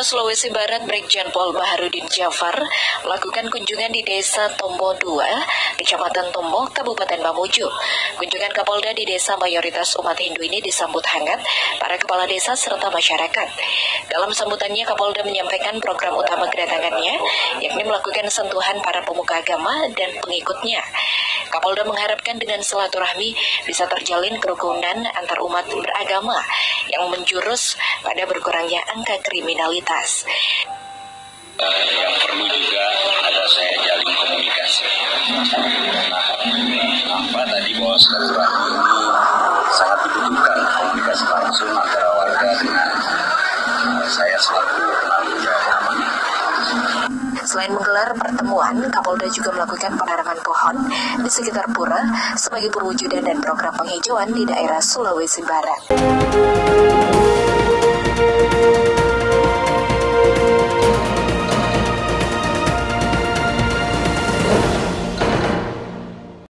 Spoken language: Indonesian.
Sulawesi Barat, Brigjen Pol Baharudin Jafar melakukan kunjungan di Desa Tombo 2, Kecamatan Tombo, Kabupaten Mamuju. Kunjungan Kapolda di desa mayoritas umat Hindu ini disambut hangat para kepala desa serta masyarakat. Dalam sambutannya, Kapolda menyampaikan program utama kedatangannya, yakni melakukan sentuhan para pemuka agama dan pengikutnya. Kapolda mengharapkan dengan silaturahmi bisa terjalin kerukunan antar umat beragama yang menjurus pada berkurangnya angka kriminalitas. Yang perlu juga ada saya jalin komunikasi. Nah, tadi bahwa silaturahmi ini sangat dibutuhkan komunikasi langsung antara warga dengan saya selaku penanggung jawab. Selain menggelar pertemuan, Kapolda juga melakukan penarangan pohon di sekitar pura sebagai perwujudan dan program penghijauan di daerah Sulawesi Barat.